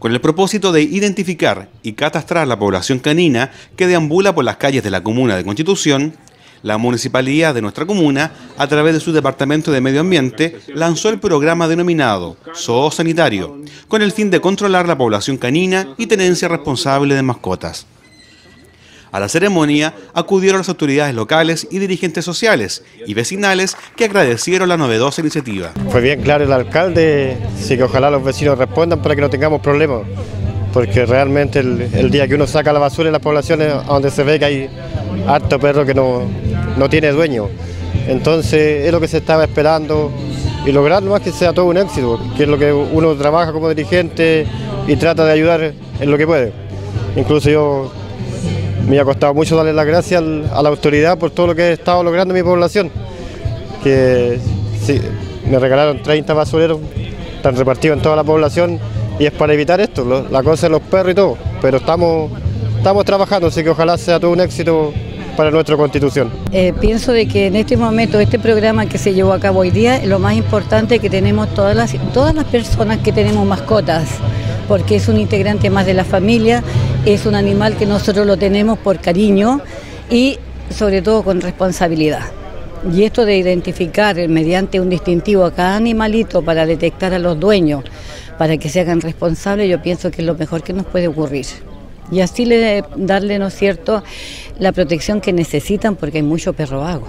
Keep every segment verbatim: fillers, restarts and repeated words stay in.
con el propósito de identificar y catastrar la población canina que deambula por las calles de la comuna de Constitución. La municipalidad de nuestra comuna, a través de su departamento de medio ambiente, lanzó el programa denominado Zoosanitario, con el fin de controlar la población canina y tenencia responsable de mascotas. A la ceremonia acudieron las autoridades locales y dirigentes sociales y vecinales que agradecieron la novedosa iniciativa. Fue bien claro el alcalde, sí que ojalá los vecinos respondan para que no tengamos problemas, porque realmente el, el día que uno saca la basura en las poblaciones donde se ve que hay harto perro que no, no tiene dueño, entonces es lo que se estaba esperando y lograr más que sea todo un éxito, que es lo que uno trabaja como dirigente y trata de ayudar en lo que puede. Incluso yo me ha costado mucho darle las gracias a la autoridad por todo lo que he estado logrando en mi población, que sí, me regalaron treinta basureros, están repartidos en toda la población y es para evitar esto, la cosa de los perros y todo, pero estamos, estamos trabajando, así que ojalá sea todo un éxito para nuestra Constitución. Eh, pienso de que en este momento este programa que se llevó a cabo hoy día, lo más importante es que tenemos todas las, todas las personas que tenemos mascotas, porque es un integrante más de la familia, es un animal que nosotros lo tenemos por cariño y sobre todo con responsabilidad. Y esto de identificar mediante un distintivo a cada animalito para detectar a los dueños, para que se hagan responsables, yo pienso que es lo mejor que nos puede ocurrir. Y así le, darle, ¿no es cierto?, la protección que necesitan, porque hay mucho perro vago.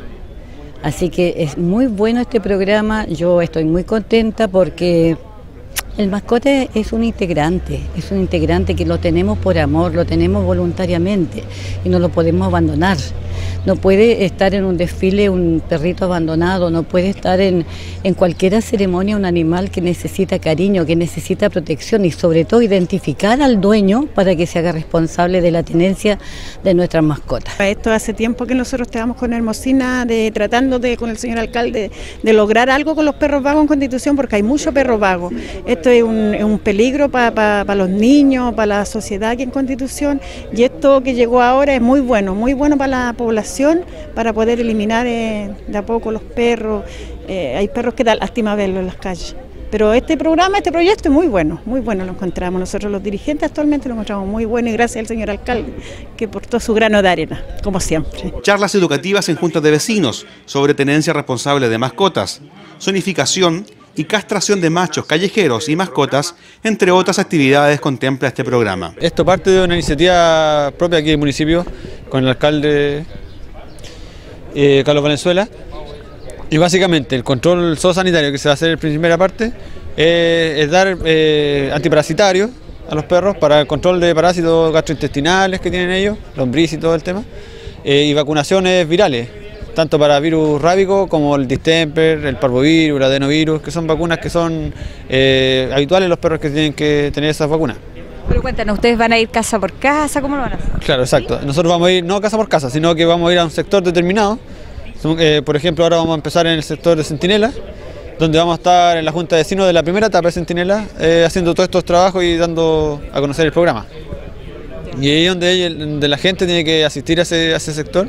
Así que es muy bueno este programa, yo estoy muy contenta porque el mascota es un integrante, es un integrante que lo tenemos por amor, lo tenemos voluntariamente y no lo podemos abandonar. No puede estar en un desfile un perrito abandonado, no puede estar en, en cualquier ceremonia un animal que necesita cariño, que necesita protección y sobre todo identificar al dueño para que se haga responsable de la tenencia de nuestras mascotas. Esto hace tiempo que nosotros estamos con Hermosina de, tratando de, con el señor alcalde de lograr algo con los perros vagos en Constitución, porque hay mucho perro vago. Esto es un, es un peligro para pa, pa los niños, para la sociedad aquí en Constitución, y esto que llegó ahora es muy bueno, muy bueno para la población, para poder eliminar eh, de a poco los perros. Eh, hay perros que da lástima verlos en las calles. Pero este programa, este proyecto es muy bueno, muy bueno lo encontramos. Nosotros los dirigentes actualmente lo encontramos muy bueno y gracias al señor alcalde que portó su grano de arena, como siempre. Charlas educativas en juntas de vecinos sobre tenencia responsable de mascotas, zonificación y castración de machos callejeros y mascotas, entre otras actividades, contempla este programa. Esto parte de una iniciativa propia aquí del municipio con el alcalde eh, Carlos Valenzuela, y básicamente el control zoosanitario que se va a hacer en primera parte eh, es dar eh, antiparasitarios a los perros para el control de parásitos gastrointestinales que tienen ellos, lombriz y todo el tema, eh, y vacunaciones virales, tanto para virus rábico como el distemper, el parvovirus, el adenovirus, que son vacunas que son eh, habituales en los perros que tienen que tener esas vacunas. Pero cuéntanos, ¿ustedes van a ir casa por casa? ¿Cómo lo van a hacer? Claro, exacto. Nosotros vamos a ir no casa por casa, sino que vamos a ir a un sector determinado. Eh, por ejemplo, ahora vamos a empezar en el sector de Centinela, donde vamos a estar en la Junta de Vecinos de la primera etapa de Centinela, eh, haciendo todos estos trabajos y dando a conocer el programa. Y ahí es donde, donde la gente tiene que asistir a ese, a ese sector,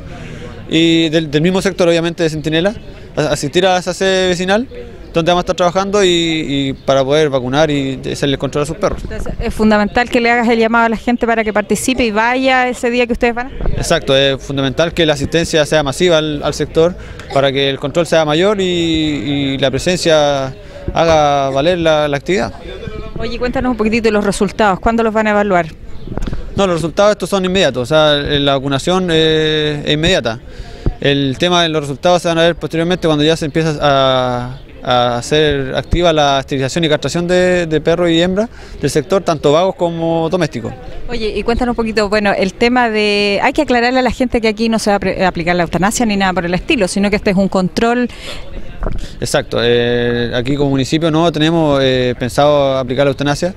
y del, del mismo sector obviamente de Centinela, asistir a esa sede vecinal, donde vamos a estar trabajando y, y para poder vacunar y hacerle control a sus perros. Entonces, es fundamental que le hagas el llamado a la gente para que participe y vaya ese día que ustedes van. Exacto, es fundamental que la asistencia sea masiva al, al sector para que el control sea mayor y, y la presencia haga valer la, la actividad. Oye, cuéntanos un poquitito de los resultados, ¿cuándo los van a evaluar? No, los resultados estos son inmediatos, o sea, la vacunación eh, es inmediata. El tema de los resultados se van a ver posteriormente cuando ya se empieza a, a hacer activa la esterilización y castración de, de perros y hembras del sector, tanto vagos como domésticos. Oye, y cuéntanos un poquito, bueno, el tema de... Hay que aclararle a la gente que aquí no se va a aplicar la eutanasia ni nada por el estilo, sino que este es un control. Exacto, eh, aquí como municipio no tenemos eh, pensado aplicar la eutanasia.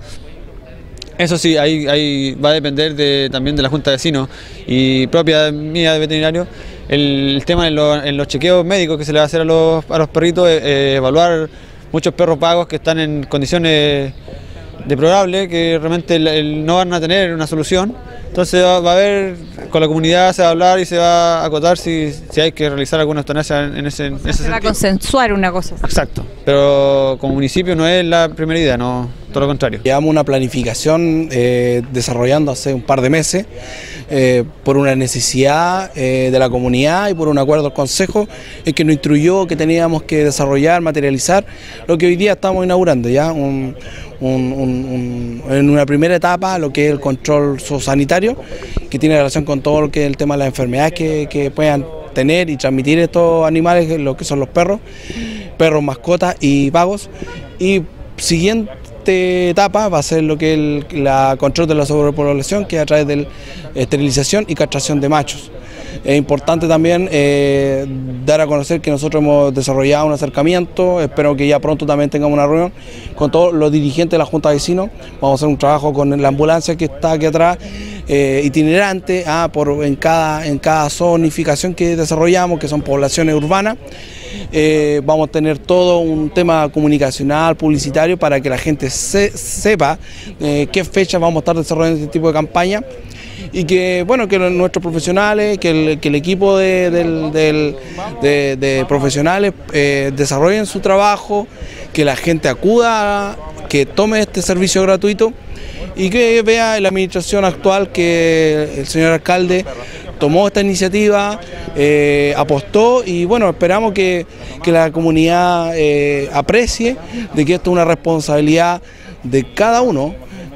Eso sí, ahí, ahí va a depender de, también de la Junta de Vecinos y propia mía de veterinario. El, el tema en, lo, en los chequeos médicos que se le va a hacer a los, a los perritos, eh, evaluar muchos perros pagos que están en condiciones deplorables, que realmente el, el no van a tener una solución. Entonces va, va a haber, con la comunidad se va a hablar y se va a acotar si, si hay que realizar alguna eutanasia en ese, en ese sentido. Se va a consensuar una cosa así. Exacto, pero como municipio no es la primera idea, no. todo lo contrario. Llevamos una planificación eh, desarrollando hace un par de meses eh, por una necesidad eh, de la comunidad y por un acuerdo del Consejo el que nos instruyó que teníamos que desarrollar, materializar lo que hoy día estamos inaugurando, ya un, un, un, un, en una primera etapa lo que es el control zoosanitario, que tiene relación con todo lo que es el tema de las enfermedades que, que puedan tener y transmitir estos animales, lo que son los perros, perros, mascotas y vagos. Y siguiente etapa va a ser lo que es el la control de la sobrepoblación, que es a través de la esterilización y castración de machos. Es importante también eh, dar a conocer que nosotros hemos desarrollado un acercamiento, espero que ya pronto también tengamos una reunión con todos los dirigentes de la Junta de Vecinos. Vamos a hacer un trabajo con la ambulancia que está aquí atrás, eh, itinerante, ah, por, en, cada, en cada zonificación que desarrollamos, que son poblaciones urbanas. Eh, vamos a tener todo un tema comunicacional, publicitario, para que la gente se, sepa eh, qué fecha vamos a estar desarrollando este tipo de campaña. Y que, bueno, que nuestros profesionales, que el, que el equipo de, de, de, de, de profesionales eh, desarrollen su trabajo, que la gente acuda, que tome este servicio gratuito y que vea en la administración actual que el señor alcalde tomó esta iniciativa, eh, apostó y bueno, esperamos que, que la comunidad eh, aprecie de que esto es una responsabilidad de cada uno.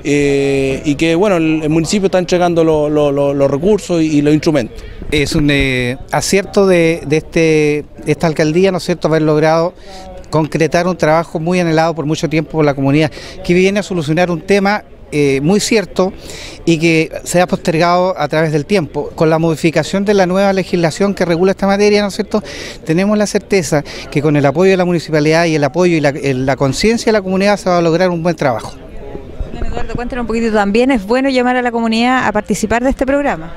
Eh, y que bueno, el, el municipio está entregando lo, lo, lo, los recursos y, y los instrumentos. Es un eh, acierto de, de, este, de esta alcaldía, ¿no es cierto?, haber logrado concretar un trabajo muy anhelado por mucho tiempo por la comunidad, que viene a solucionar un tema eh, muy cierto y que se ha postergado a través del tiempo. Con la modificación de la nueva legislación que regula esta materia, ¿no es cierto?, tenemos la certeza que con el apoyo de la municipalidad y el apoyo y la, la conciencia de la comunidad se va a lograr un buen trabajo. Eduardo, cuéntanos un poquito, ¿también es bueno llamar a la comunidad a participar de este programa?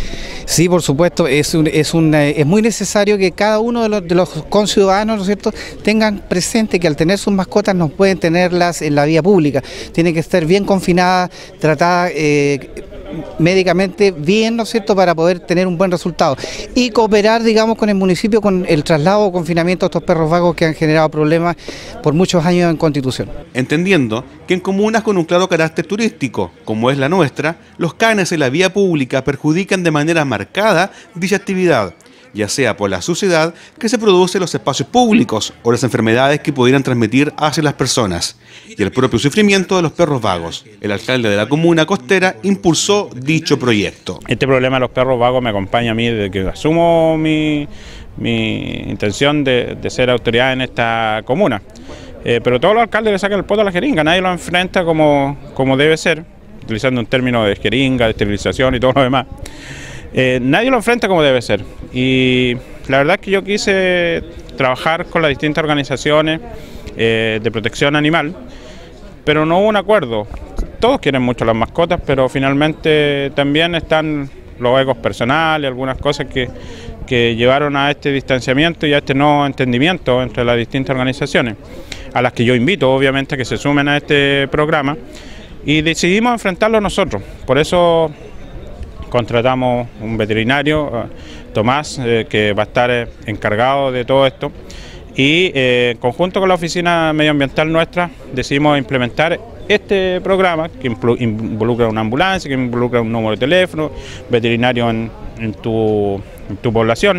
Sí, por supuesto, es, un, es, un, es muy necesario que cada uno de los, de los conciudadanos, ¿no es cierto?, tengan presente que al tener sus mascotas no pueden tenerlas en la vía pública, tienen que estar bien confinadas, tratadas eh, médicamente bien, ¿no es cierto?, para poder tener un buen resultado y cooperar, digamos, con el municipio con el traslado o confinamiento de estos perros vagos que han generado problemas por muchos años en Constitución. Entendiendo que en comunas con un claro carácter turístico, como es la nuestra, los canes en la vía pública perjudican de manera marcada dicha actividad, ya sea por la suciedad que se produce en los espacios públicos o las enfermedades que pudieran transmitir hacia las personas, y el propio sufrimiento de los perros vagos. El alcalde de la comuna costera impulsó dicho proyecto. Este problema de los perros vagos me acompaña a mí desde que asumo mi, mi intención de, de ser autoridad en esta comuna. Eh, pero todos los alcaldes le sacan el poto a la jeringa, nadie lo enfrenta como, como debe ser, utilizando un término de jeringa, de esterilización y todo lo demás. Eh, nadie lo enfrenta como debe ser, y la verdad es que yo quise trabajar con las distintas organizaciones eh, de protección animal, pero no hubo un acuerdo. Todos quieren mucho las mascotas, pero finalmente también están los egos personales, algunas cosas que, que llevaron a este distanciamiento y a este no entendimiento entre las distintas organizaciones, a las que yo invito obviamente a que se sumen a este programa, y decidimos enfrentarlo nosotros. Por eso contratamos un veterinario, Tomás, eh, que va a estar eh, encargado de todo esto, y eh, en conjunto con la oficina medioambiental nuestra decidimos implementar este programa que involucra una ambulancia, que involucra un número de teléfono, veterinario en, en, tu, en tu población,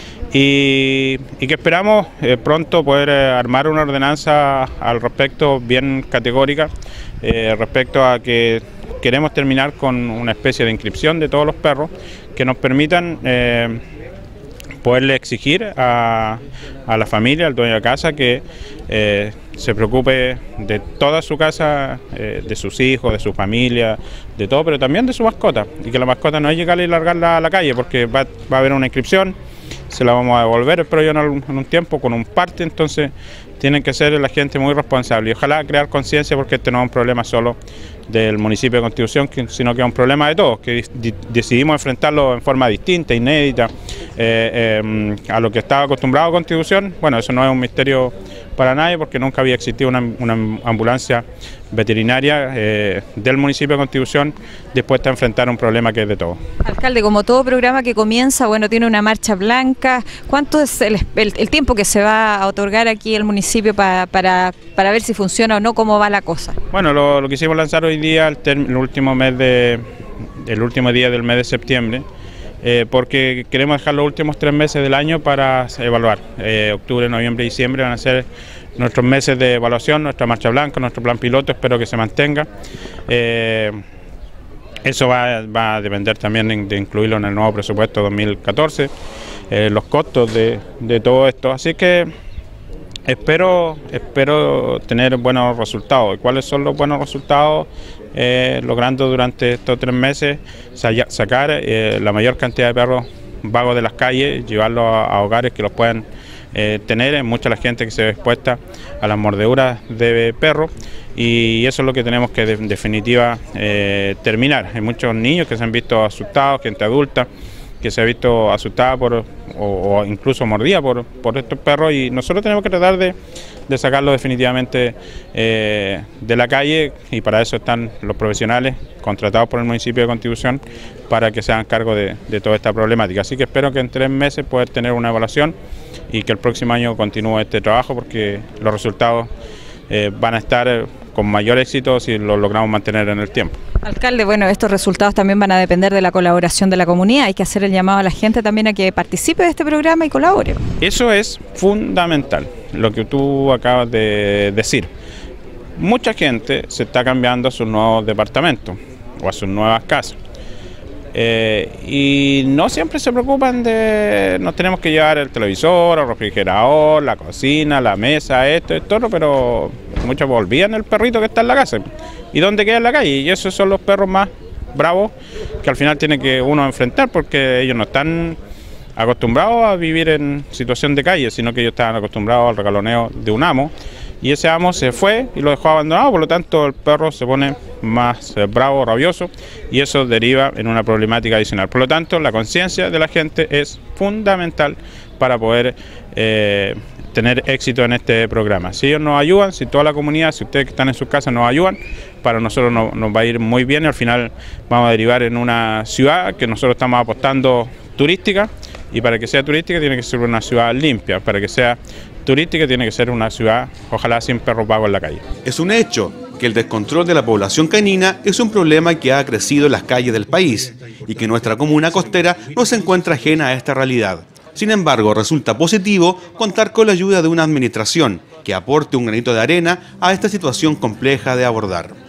y, y que esperamos eh, pronto poder eh, armar una ordenanza al respecto bien categórica, eh, respecto a que queremos terminar con una especie de inscripción de todos los perros que nos permitan eh, poderle exigir a, a la familia, al dueño de casa, que eh, se preocupe de toda su casa, eh, de sus hijos, de su familia, de todo, pero también de su mascota, y que la mascota no es llegar y largarla a la calle, porque va, va a haber una inscripción, se la vamos a devolver, espero yo en un, en un tiempo, con un parte, entonces tienen que ser la gente muy responsable y ojalá crear conciencia, porque este no es un problema solo del municipio de Constitución, sino que es un problema de todos, que decidimos enfrentarlo en forma distinta, inédita, eh, eh, a lo que estaba acostumbrado a Constitución. Bueno, eso no es un misterio para nadie, porque nunca había existido una, una ambulancia veterinaria eh, del municipio de Constitución dispuesta a enfrentar un problema que es de todos. Alcalde, como todo programa que comienza, bueno, tiene una marcha blanca, ¿cuánto es el, el, el tiempo que se va a otorgar aquí el municipio municipio pa, para, para ver si funciona o no, cómo va la cosa? Bueno, lo, lo quisimos lanzar hoy día, el, el último mes de, el último día del mes de septiembre, eh, porque queremos dejar los últimos tres meses del año para evaluar. Eh, octubre, noviembre y diciembre van a ser nuestros meses de evaluación, nuestra marcha blanca, nuestro plan piloto, espero que se mantenga. Eh, eso va, va a depender también de incluirlo en el nuevo presupuesto dos mil catorce, eh, los costos de, de todo esto, así que espero, espero tener buenos resultados. ¿Y cuáles son los buenos resultados? Eh, logrando durante estos tres meses sacar eh, la mayor cantidad de perros vagos de las calles, llevarlos a, a hogares que los puedan Eh, tener. Es mucha la gente que se ve expuesta a las mordeduras de perros y eso es lo que tenemos que de, en definitiva eh, terminar. Hay muchos niños que se han visto asustados, gente adulta que se ha visto asustada por, o, o incluso mordida por, por estos perros, y nosotros tenemos que tratar de, de sacarlos definitivamente eh, de la calle, y para eso están los profesionales contratados por el municipio de Constitución para que se hagan cargo de, de toda esta problemática. Así que espero que en tres meses poder tener una evaluación y que el próximo año continúe este trabajo, porque los resultados eh, van a estar con mayor éxito si lo logramos mantener en el tiempo. Alcalde, bueno, estos resultados también van a depender de la colaboración de la comunidad. Hay que hacer el llamado a la gente también a que participe de este programa y colabore. Eso es fundamental, lo que tú acabas de decir. Mucha gente se está cambiando a sus nuevos departamentos o a sus nuevas casas. Eh, y no siempre se preocupan de, nos tenemos que llevar el televisor, el refrigerador, la cocina, la mesa, esto, esto, pero muchos olvidan el perrito que está en la casa. ¿Y dónde queda en la calle? Y esos son los perros más bravos que al final tiene que uno enfrentar, porque ellos no están acostumbrados a vivir en situación de calle, sino que ellos estaban acostumbrados al regaloneo de un amo. Y ese amo se fue y lo dejó abandonado, por lo tanto el perro se pone más eh, bravo, rabioso, y eso deriva en una problemática adicional. Por lo tanto, la conciencia de la gente es fundamental para poder eh, tener éxito en este programa. Si ellos nos ayudan, si toda la comunidad, si ustedes que están en sus casas nos ayudan, para nosotros no, nos va a ir muy bien, y al final vamos a derivar en una ciudad que nosotros estamos apostando turística, y para que sea turística tiene que ser una ciudad limpia, para que sea turística tiene que ser una ciudad, ojalá sin perros vagos en la calle. Es un hecho que el descontrol de la población canina es un problema que ha crecido en las calles del país y que nuestra comuna costera no se encuentra ajena a esta realidad. Sin embargo, resulta positivo contar con la ayuda de una administración que aporte un granito de arena a esta situación compleja de abordar.